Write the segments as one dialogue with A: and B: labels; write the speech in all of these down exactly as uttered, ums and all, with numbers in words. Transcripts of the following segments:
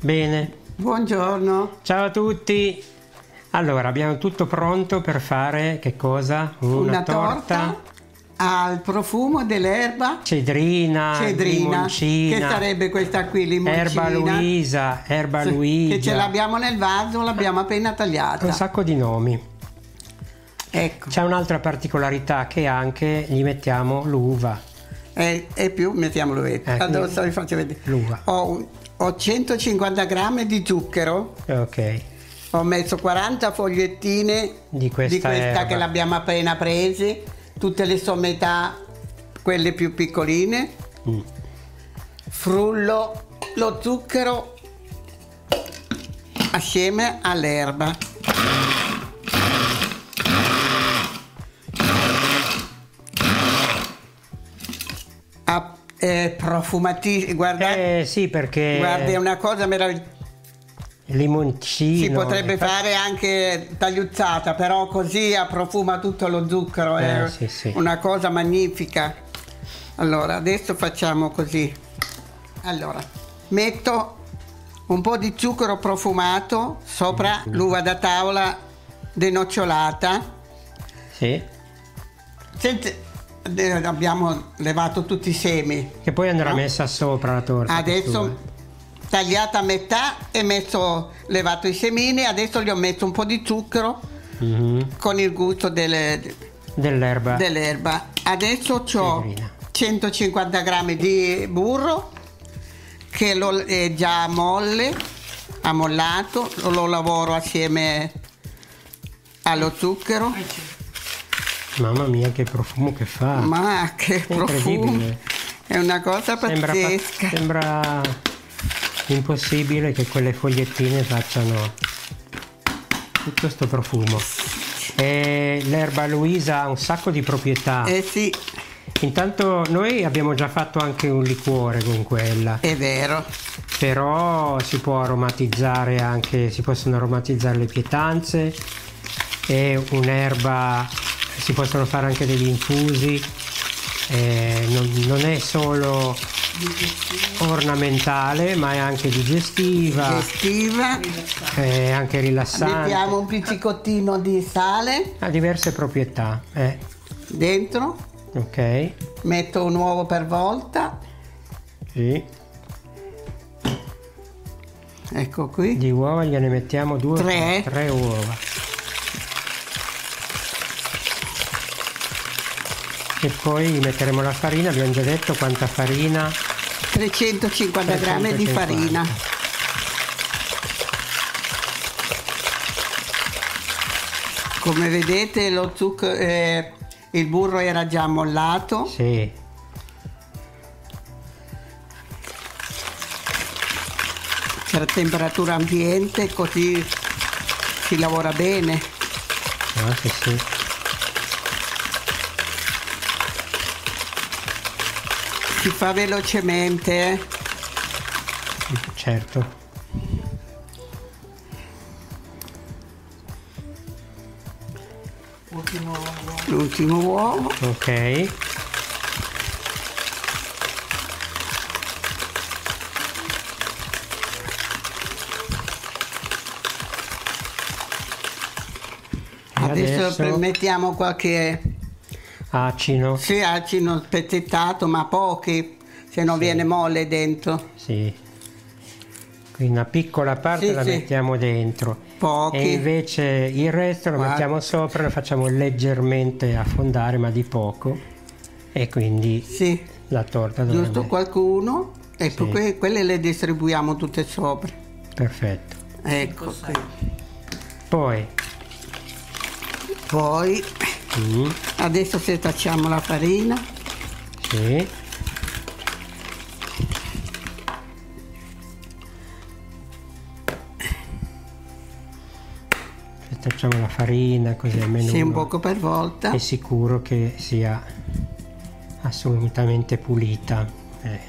A: Bene.
B: Buongiorno.
A: Ciao a tutti. Allora, abbiamo tutto pronto per fare che cosa? Una,
B: Una
A: torta,
B: torta al profumo dell'erba
A: cedrina,
B: cedrina,
A: limoncina.
B: che sarebbe questa qui, limoncina.
A: Erba Luisa, erba
B: Sì,
A: Luigia.
B: che ce l'abbiamo nel vaso, l'abbiamo appena tagliata.
A: Un sacco di nomi.
B: Ecco.
A: C'è un'altra particolarità che anche gli mettiamo l'uva.
B: E, e più mettiamo l'uvetta.
A: Eh,
B: Adesso vi faccio vedere.
A: L'uva.
B: Ho, ho centocinquanta grammi di zucchero.
A: Ok.
B: Ho messo quaranta fogliettine
A: Di questa,
B: di questa
A: erba.
B: che l'abbiamo appena presi, tutte le sommità, quelle più piccoline.
A: Mm.
B: Frullo lo zucchero assieme all'erba. Ah, è profumatissimo, guarda,
A: Eh sì, perché
B: guarda, è una cosa meravigliosa.
A: limoncino.
B: Si potrebbe
A: eh, fa-
B: fare anche tagliuzzata, però così profuma tutto lo zucchero, è
A: Eh, sì, sì.
B: una cosa magnifica. Allora, adesso facciamo così. Allora, metto un po' di zucchero profumato sopra l'uva da tavola denocciolata.
A: Sì.
B: Senza- eh, abbiamo levato tutti i semi.
A: Che poi andrà
B: No?
A: messa sopra la torta.
B: Adesso tagliata a metà e messo, levato i semini, adesso gli ho messo un po' di zucchero
A: Mhm.
B: con il gusto delle,
A: Dell'erba.
B: dell'erba. Adesso ho
A: Cedrina.
B: centocinquanta grammi di burro che lo, è già molle, ammollato, lo, lo lavoro assieme allo zucchero.
A: Mamma mia, che profumo che fa.
B: Ma che profumo!
A: Incredibile.
B: È una cosa
A: Sembra, fa-
B: pazzesca.
A: sembra impossibile che quelle fogliettine facciano tutto questo profumo. E l'erba Luisa ha un sacco di proprietà.
B: Eh sì,
A: Intanto noi abbiamo già fatto anche un liquore con quella,
B: è vero.
A: però si può aromatizzare anche, si possono aromatizzare le pietanze, è un'erba, si possono fare anche degli infusi, eh, non, non è solo ornamentale ma è anche digestiva,
B: Gestiva.
A: è anche rilassante,
B: Mettiamo un pizzicottino di sale
A: ha diverse proprietà. eh.
B: dentro,
A: Ok,
B: metto un uovo per volta,
A: sì.
B: ecco qui,
A: Di uova gliene mettiamo due,
B: Tre.
A: tre uova. E poi gli metteremo la farina, abbiamo già detto quanta farina.
B: trecentocinquanta grammi di
A: trecentocinquanta.
B: farina. Come vedete lo zucchero, eh, il burro era già ammollato,
A: Sì,
B: per temperatura ambiente, così si lavora bene.
A: ah, sì, sì.
B: Si fa velocemente, eh.
A: Certo.
B: L'ultimo uovo.
A: Ok. E
B: Adesso,
A: adesso
B: mettiamo qualche
A: acino.
B: sì, acino spezzettato, ma pochi, se no
A: Sì.
B: viene molle dentro.
A: Sì. Quindi una piccola parte
B: Sì,
A: la
B: sì.
A: mettiamo dentro.
B: Pochi.
A: E invece il resto lo
B: Guarda.
A: mettiamo sopra, lo facciamo leggermente affondare, ma di poco. E quindi
B: Sì,
A: la torta
B: giusto
A: dovrebbe...
B: qualcuno. Ecco,
A: Sì.
B: que- quelle le distribuiamo tutte sopra.
A: Perfetto.
B: Ecco qui.
A: Poi
B: Poi
A: mm,
B: adesso setacciamo la farina.
A: sì, facciamo la farina così almeno
B: Sì, un
A: uno
B: poco per volta.
A: è sicuro che sia assolutamente pulita. Eh,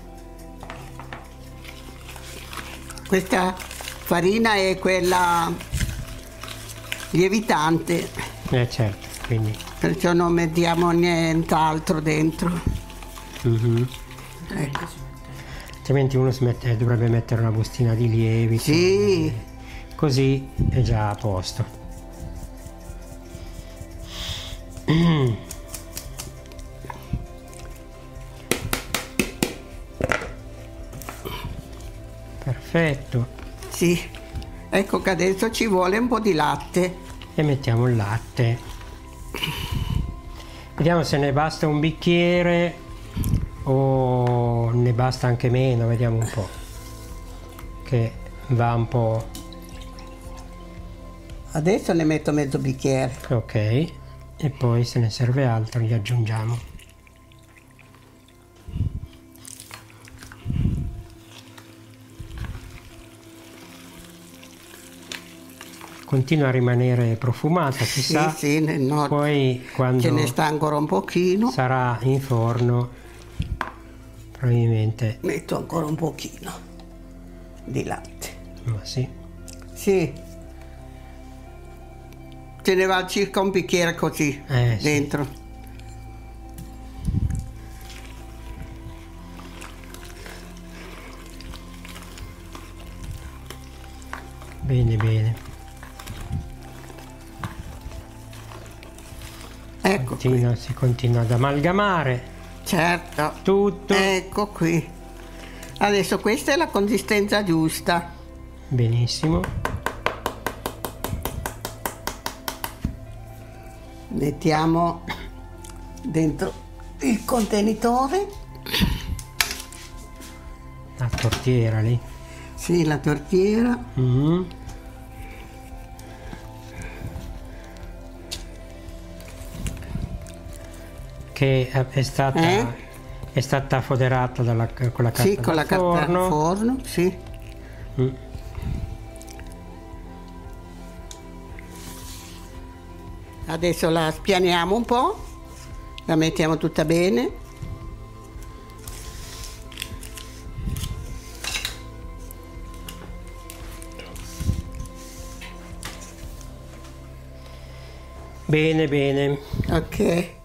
B: Questa farina è quella lievitante,
A: eh, certo, quindi
B: perciò non mettiamo nient'altro dentro.
A: mhm.
B: Ecco.
A: altrimenti uno si mette, dovrebbe mettere una bustina di lievito.
B: Sì.
A: Così è già a posto. Mm. Perfetto.
B: Sì, ecco che adesso ci vuole un po' di latte.
A: E mettiamo il latte. Vediamo se ne basta un bicchiere o ne basta anche meno, vediamo un po'. Che va un po'.
B: Adesso ne metto mezzo bicchiere.
A: Ok, e poi se ne serve altro li aggiungiamo. Continua a rimanere profumata, chissà.
B: Sì, sì, no,
A: poi quando
B: ce ne sta ancora un pochino.
A: Sarà in forno, probabilmente.
B: Metto ancora un pochino di latte.
A: Ma sì.
B: Sì. Ce ne va circa un bicchiere così
A: eh,
B: dentro.
A: Sì. Bene, bene.
B: Ecco
A: continua, si continua ad amalgamare.
B: Certo.
A: Tutto.
B: Ecco qui. Adesso questa è la consistenza giusta.
A: Benissimo.
B: Mettiamo dentro il contenitore.
A: La tortiera lì.
B: Sì, la tortiera.
A: Mm. Che è stata,
B: eh?
A: è stata foderata dalla, con la carta
B: sì, con
A: da
B: la
A: forno.
B: carta da forno, sì.
A: Mm.
B: Adesso la spianiamo un po', la mettiamo tutta bene.
A: Bene, bene.
B: Ok.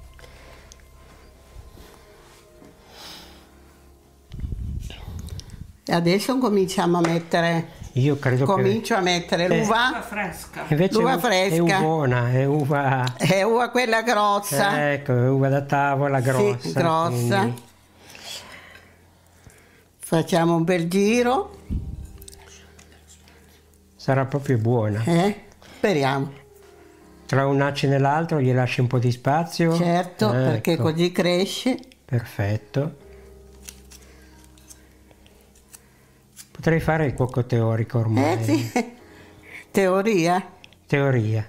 B: E adesso cominciamo a mettere.
A: Io credo
B: Comincio
A: che...
B: a mettere
A: eh,
B: l'uva
C: fresca.
A: Invece
B: l'uva
A: è,
B: fresca.
A: è buona, è uva...
B: È uva quella grossa.
A: Ecco, è uva da tavola grossa.
B: Sì, grossa.
A: Quindi...
B: Facciamo un bel giro.
A: Sarà proprio buona.
B: Eh? Speriamo.
A: Tra un acino e l'altro gli lasci un po' di spazio.
B: Certo,
A: Ecco.
B: perché così cresce.
A: Perfetto. Potrei fare il cuoco teorico ormai.
B: Eh sì. Teoria.
A: Teoria.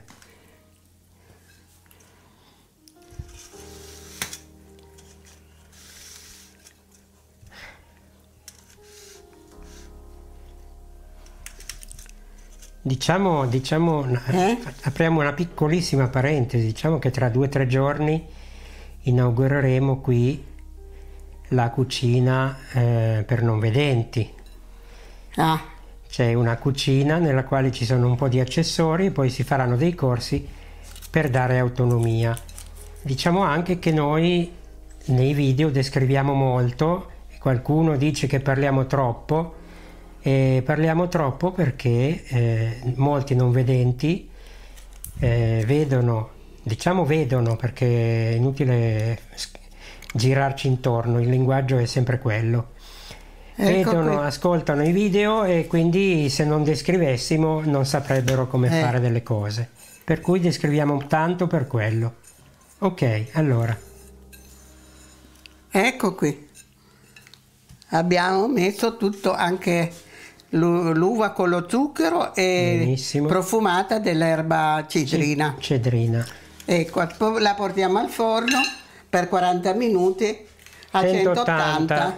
A: Diciamo, diciamo
B: Eh?
A: apriamo una piccolissima parentesi, diciamo che tra due o tre giorni inaugureremo qui la cucina eh, per non vedenti.
B: Ah,
A: C'è una cucina nella quale ci sono un po' di accessori e poi si faranno dei corsi per dare autonomia. Diciamo anche che noi nei video descriviamo molto, e qualcuno dice che parliamo troppo, e parliamo troppo perché eh, molti non vedenti eh, vedono, diciamo vedono perché è inutile girarci intorno, il linguaggio è sempre quello.
B: ecco
A: Vedono,
B: qui.
A: ascoltano i video e quindi se non descrivessimo non saprebbero come
B: Eh.
A: fare delle cose. Per cui descriviamo tanto per quello. Ok, allora.
B: Ecco qui. Abbiamo messo tutto, anche l'u- l'uva con lo zucchero e
A: Benissimo.
B: profumata dell'erba cedrina.
A: Cedrina.
B: Ecco, poi la portiamo al forno per quaranta minuti a
A: centottanta.
B: centottanta.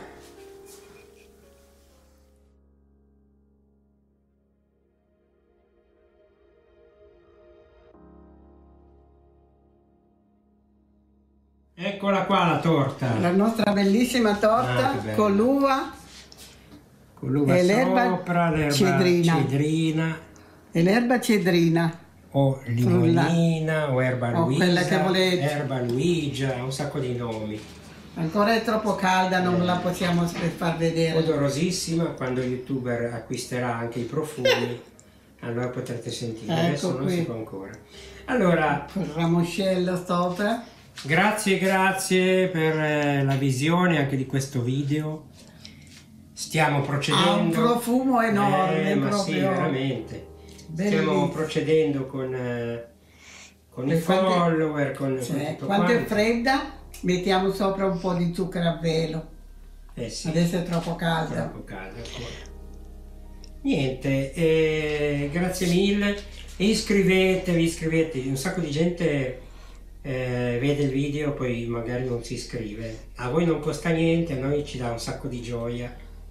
A: Eccola qua la torta.
B: La nostra bellissima torta
A: Ah, che bella.
B: con l'uva
A: Con l'uva
B: e l'erba
A: sopra, l'erba
B: cedrina.
A: cedrina
B: e l'erba cedrina.
A: o limonina o erba
B: O
A: Luisa,
B: quella che volete.
A: erba Luigia, un sacco di nomi.
B: Ancora è troppo calda, non la possiamo far vedere.
A: Odorosissima, quando il youtuber acquisterà anche i profumi, allora potrete sentire.
B: Ecco
A: Adesso non
B: qui.
A: si può ancora. Allora,
B: Col ramoscello sopra.
A: grazie, grazie per eh, la visione anche di questo video. Stiamo procedendo.
B: Ha un profumo enorme,
A: eh, ma
B: proprio.
A: sì, veramente.
B: Bellissimo.
A: Stiamo procedendo con, eh, con i
B: E quando-
A: follower, con,
B: Sì,
A: con tutto
B: quando è
A: quanto.
B: fredda mettiamo sopra un po' di zucchero a velo.
A: Eh sì,
B: Adesso è troppo calda.
A: troppo caldo ancora. Niente, eh, grazie mille. Iscrivetevi, iscrivetevi. Un sacco di gente eh, vede il video, poi magari non si iscrive. A voi non costa niente, a noi ci dà un sacco di gioia.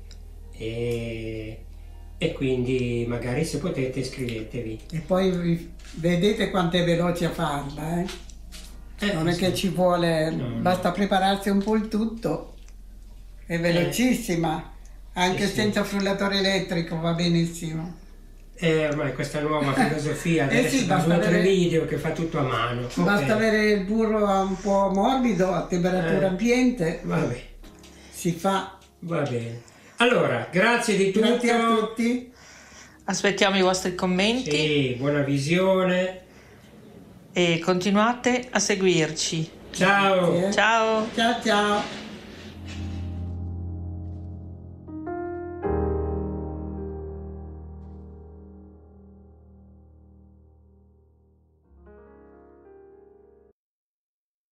A: E, e quindi magari se potete iscrivetevi.
B: E poi vi- vedete quanto è veloce a farla, eh?
A: Eh,
B: Non è
A: sì.
B: che ci vuole,
A: No, no.
B: basta prepararsi un po' il tutto. È velocissima, anche
A: Sì, sì.
B: senza frullatore elettrico va benissimo.
A: Eh, ormai questa nuova filosofia
B: Eh
A: adesso
B: sì,
A: da
B: basta
A: due o tre
B: avere-
A: video che fa tutto a mano.
B: Basta
A: Ok.
B: avere il burro un po' morbido a temperatura
A: Eh.
B: ambiente,
A: Vabbè,
B: si fa.
A: va bene. Allora, grazie di tutto.
B: Grazie a tutti.
C: Aspettiamo i vostri commenti
A: Sì, buona visione.
C: e continuate a seguirci.
A: Ciao.
B: Sì.
C: Ciao!
B: Ciao ciao.